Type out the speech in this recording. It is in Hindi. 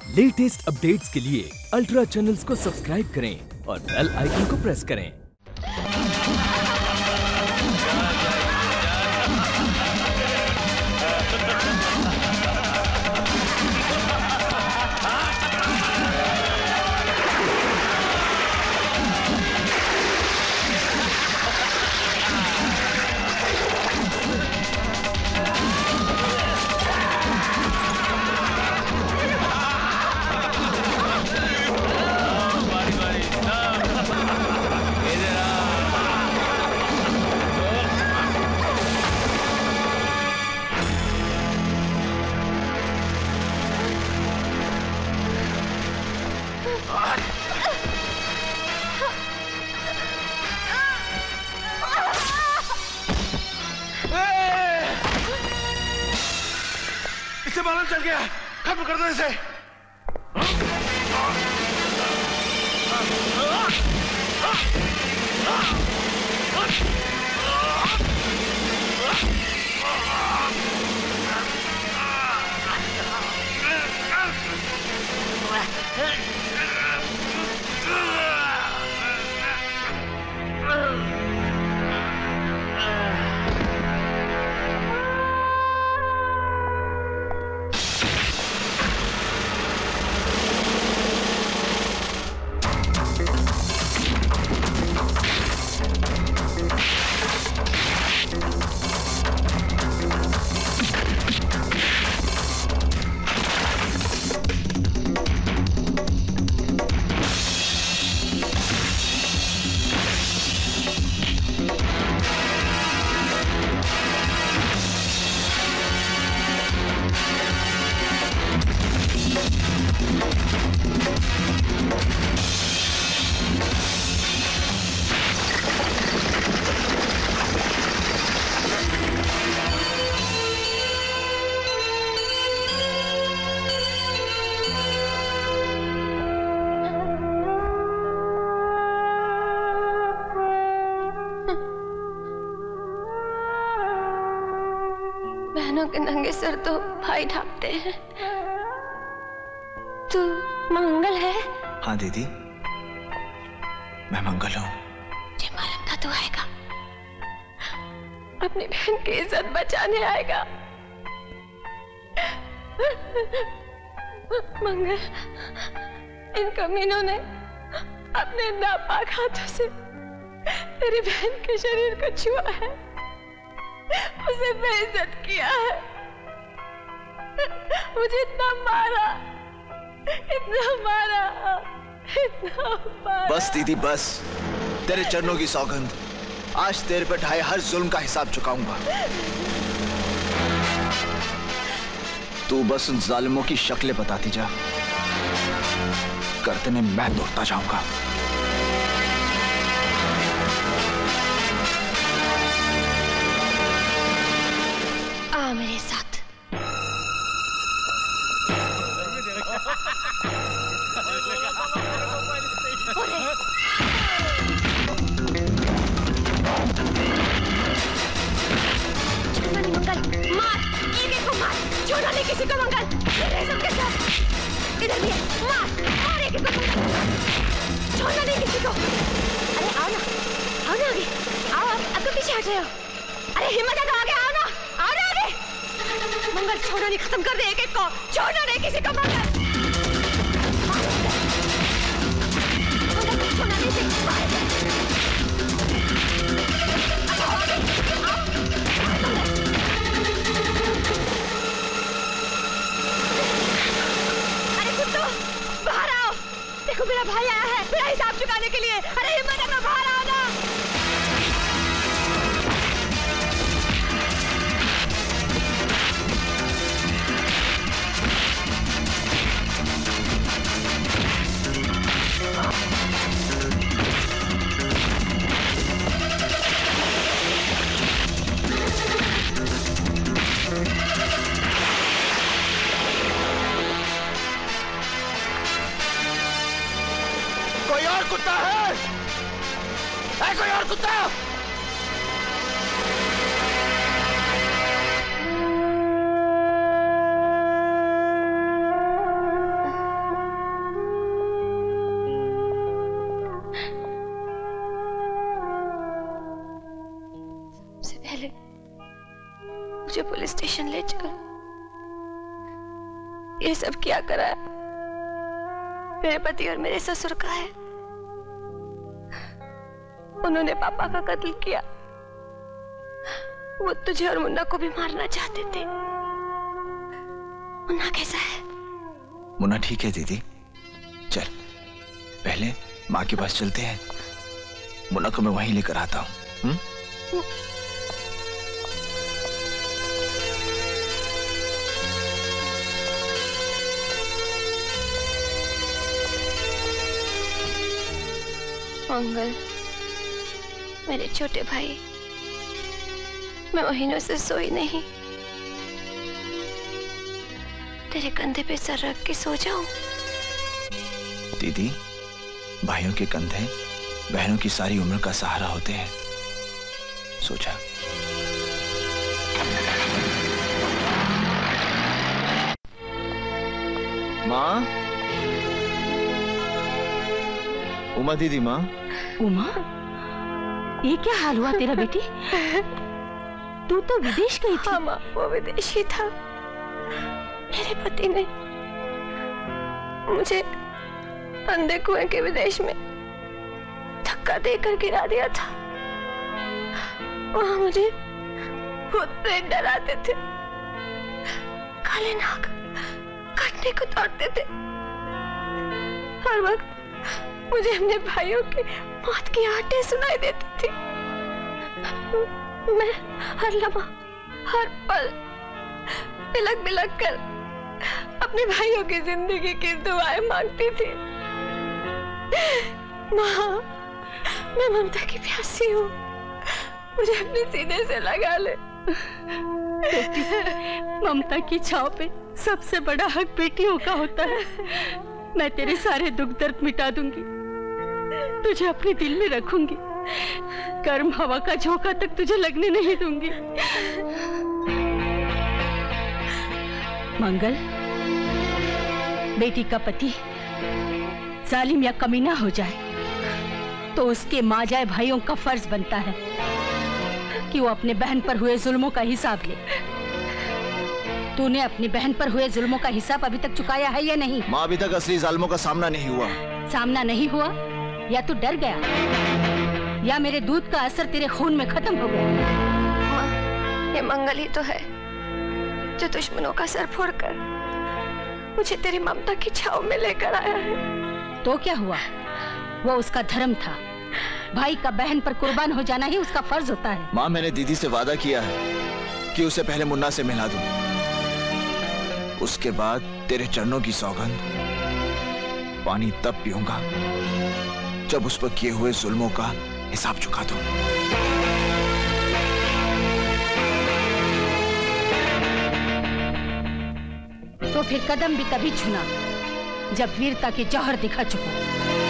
लेटेस्ट अपडेट्स के लिए अल्ट्रा चैनल्स को सब्सक्राइब करें और बेल आइकन को प्रेस करें। इसे मालूम चल गया, खत्म कर दो इसे। बहनों के नंगे सर तो भाई ढांपते हैं। तू मंगल है? हाँ दीदी, मैं मंगल हूँ। मुझे मालूम था तू आएगा, अपनी बहन की इज्जत बचाने आएगा। मंगल, इन कमीनों ने अपने नापाक हाथों से तेरी बहन के शरीर को छुआ है, उसे बेइज्जत किया है, मुझे इतना मारा, इतना मारा, इतना मारा। बस दीदी बस, तेरे चरणों की सौगंध, आज तेरे पे ढाए हर जुल्म का हिसाब चुकाऊंगा। तू बस उन जालिमों की शक्लें बताती जा, गर्दनें मैं तोड़ता जाऊंगा। आ मेरे साथ। मंगल, मार, एक को मार, छोड़ना नहीं किसी को। मंगल, मेरे सबके साथ इधर भी है, मार एक को, छोड़ना नहीं किसी को। अरे आओ ना आगे, आओ, अब तो पीछे हट रहे हो। अरे हिम्मत है तो आगे आओ ना, आओ ना आगे। मंगल, छोड़ना नहीं, खत्म कर दे एक को, छोड़ना नहीं किसी को। मंगल, छोड़ना नहीं किसी को। अरे कुत्तो, बाहर आओ, देखो मेरा भाई आया है मेरा हिसाब चुकाने के लिए। अरे हिम्मत है तो बाहर आओ ना। कोई और कुत्ता है? कोई और कुत्ता? मुझे पुलिस स्टेशन ले चल। ये सब क्या करा मेरे पति और मेरे ससुर का है। उन्होंने पापा का कत्ल किया। वो तुझे और मुन्ना को भी मारना चाहते थे। मुन्ना कैसा है? मुन्ना ठीक है दीदी। चल पहले माँ के पास चलते हैं। मुन्ना को मैं वहीं लेकर आता हूँ। मंगल, मेरे छोटे भाई, मैं महीनों से सोई नहीं। तेरे कंधे पे सर रख के सो जाऊं? दीदी, भाइयों के कंधे बहनों की सारी उम्र का सहारा होते हैं। सो जा। माँ, उमा दीदी। माँ। उमा, ये क्या हाल हुआ तेरा बेटी? तू तो विदेश गई थी। हाँ माँ, वो विदेशी था। मेरे पति ने मुझे अंधे कुएं के विदेश में धक्का देकर गिरा दिया था। वहां मुझे भूत प्रेत डराते थे, काले नाग काटने को दौड़ते थे। हर वक्त मुझे अपने भाइयों की मौत की आहटें सुनाई देती थी। मैं हर लम्हा, हर पल बिलख बिलख कर अपने भाइयों की जिंदगी की दुआएं मांगती थी। माँ, मैं ममता की प्यासी हूँ, मुझे अपने सीने से लगा ले। बेटी, ममता की छाव पे सबसे बड़ा हक बेटियों का होता है। मैं तेरे सारे दुख दर्द मिटा दूंगी, तुझे अपने दिल में रखूंगी, गर्म हवा का झोंका तक तुझे लगने नहीं दूंगी। मंगल, बेटी का पति जालिम या कमीना हो जाए तो उसके माँ जाए भाइयों का फर्ज बनता है कि वो अपने बहन पर हुए जुल्मों का हिसाब ले। तूने अपनी बहन पर हुए जुल्मों का हिसाब अभी तक चुकाया है या नहीं? माँ, अभी तक असली जालिमों का सामना नहीं हुआ। सामना नहीं हुआ या तू डर गया या मेरे दूध का असर तेरे खून में खत्म हो गया? माँ, ये मंगल ही तो है जो दुश्मनों का सर फोड़कर मुझे तेरी ममता की छाव में लेकर आया है। तो क्या हुआ? वो उसका धर्म था। भाई का बहन पर कुर्बान हो जाना ही उसका फर्ज होता है। माँ, मैंने दीदी से वादा किया है कि उसे पहले मुन्ना से मिला दूं। उसके बाद तेरे चरणों की सौगंध पानी तब पीऊंगा जब उस पर किए हुए जुल्मों का हिसाब चुका दूं। तो फिर कदम भी तभी छूना जब वीरता के जौहर दिखा चुको।